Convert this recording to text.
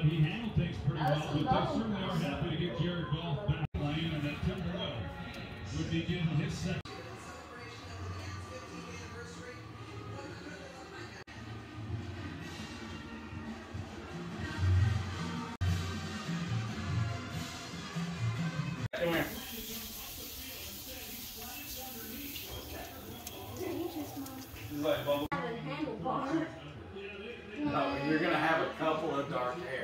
he handled things pretty well, but they certainly are happy to get Jared Goff back lane, and that Tim Burrell would be getting his second. Come here. Like bubble. No, you're gonna have a couple of dark hairs.